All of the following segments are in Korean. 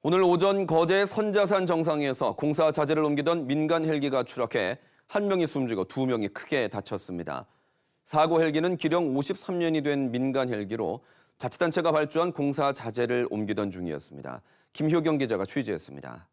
오늘 오전 거제 선자산 정상에서 공사 자재를 옮기던 민간 헬기가 추락해 한 명이 숨지고 두 명이 크게 다쳤습니다. 사고 헬기는 기령 53년이 된 민간 헬기로 자치단체가 발주한 공사 자재를 옮기던 중이었습니다. 김효경 기자가 취재했습니다.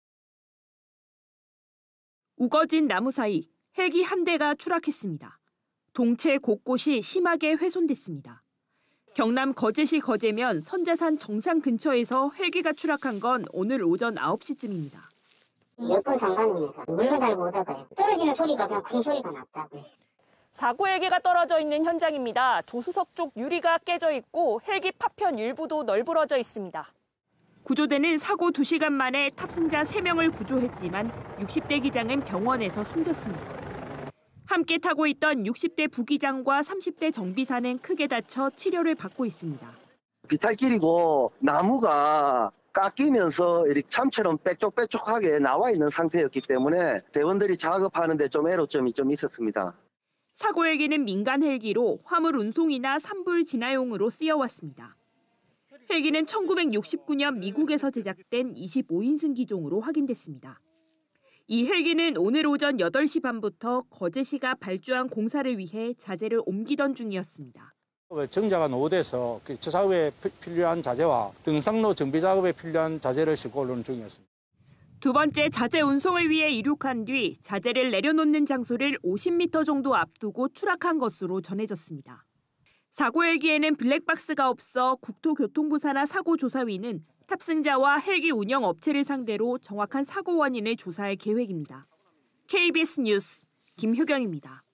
우거진 나무 사이 헬기 한 대가 추락했습니다. 동체 곳곳이 심하게 훼손됐습니다. 경남 거제시 거제면 선자산 정상 근처에서 헬기가 추락한 건 오늘 오전 9시쯤입니다. 여권 상관입니다. 물건 달고 오다가 떨어지는 소리가 그냥 쿵 소리가 났다고. 사고 헬기가 떨어져 있는 현장입니다. 조수석 쪽 유리가 깨져 있고 헬기 파편 일부도 널브러져 있습니다. 구조대는 사고 2시간 만에 탑승자 3명을 구조했지만 60대 기장은 병원에서 숨졌습니다. 함께 타고 있던 60대 부기장과 30대 정비사는 크게 다쳐 치료를 받고 있습니다. 비탈길이고 나무가 깎이면서 이렇게 참처럼 빽쪽빽쪽하게 나와 있는 상태였기 때문에 대원들이 작업하는데 좀 애로점이 좀 있었습니다. 사고 헬기는 민간 헬기로 화물 운송이나 산불 진화용으로 쓰여왔습니다. 헬기는 1969년 미국에서 제작된 25인승 기종으로 확인됐습니다. 이 헬기는 오늘 오전 8시 반부터 거제시가 발주한 공사를 위해 자재를 옮기던 중이었습니다. 정자가 노후돼서 저 작업에 필요한 자재와 등상로 정비 작업에 필요한 자재를 싣고 오는 중이었습니다. 두 번째 자재 운송을 위해 이륙한 뒤 자재를 내려놓는 장소를 50m 정도 앞두고 추락한 것으로 전해졌습니다. 사고 헬기에는 블랙박스가 없어 국토교통부 산하 사고조사위는 탑승자와 헬기 운영 업체를 상대로 정확한 사고 원인을 조사할 계획입니다. KBS 뉴스 김효경입니다.